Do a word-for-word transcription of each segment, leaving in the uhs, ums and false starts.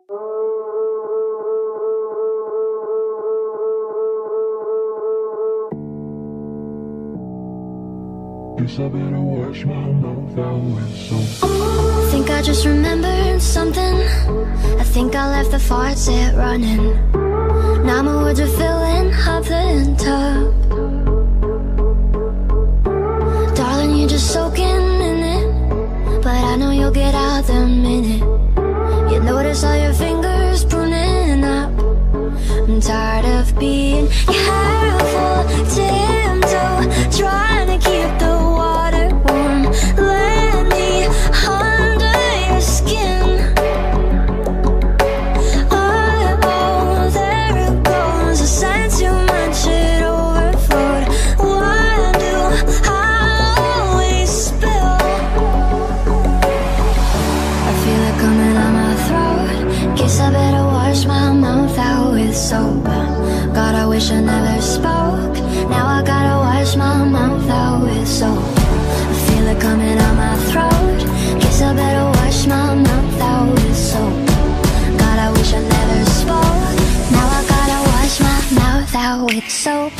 Guess I better wash my mouth out with soap. I think I just remembered something. I think I left the faucet running. Now my words are filling up the tub. Darling, you're just soaking in it, but I know you'll get out the minute you notice all your fingers pruning up. I'm tired of being careful, tiptoe, trying to keep the water warm. Let me under your skin. Oh, oh, there it goes. I sense too much, it overflowed. Why do I always spill? I feel it coming out my throat. Guess I better wash my mouth out with soap. God, I wish I never spoke. Now I gotta wash my mouth out with soap. I feel it coming out my throat. Guess I better wash my mouth out with soap. God, I wish I never spoke. Now I gotta wash my mouth out with soap.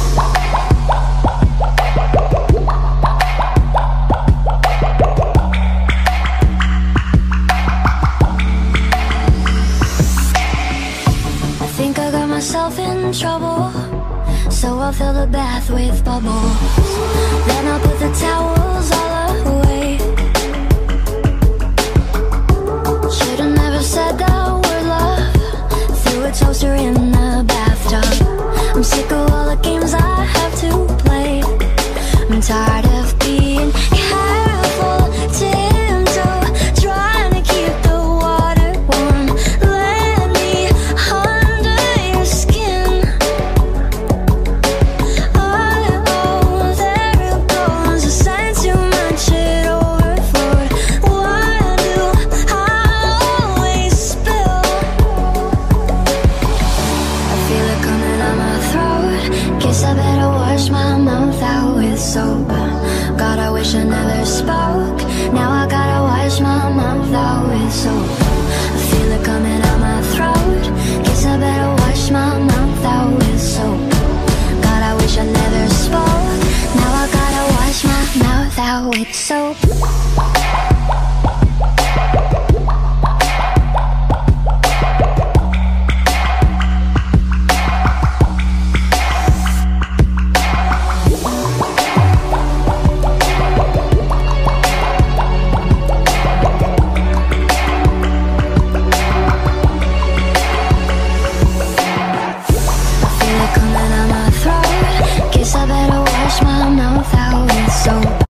I think I got myself in trouble, so I'll fill the bath with bubbles. Then I'll put the towels all away. Should've never said that word, love. Threw a toaster in the bathtub. I'm sick of all the games I have to play. I'm tired of being careful, tiptoe, trying to keep the water warm. Let me under your skin. Oh, oh, there it goes. I sense too much, it overflowed. Why do I always spill? I feel it coming out my throat. Guess I better wash my mouth out with soap. God, I wish I never spoke. Now I gotta wash my mouth out with soap. I feel it coming out my throat. Guess I better wash my mouth out with soap. God, I wish I never spoke. Now I gotta wash my mouth out with soap.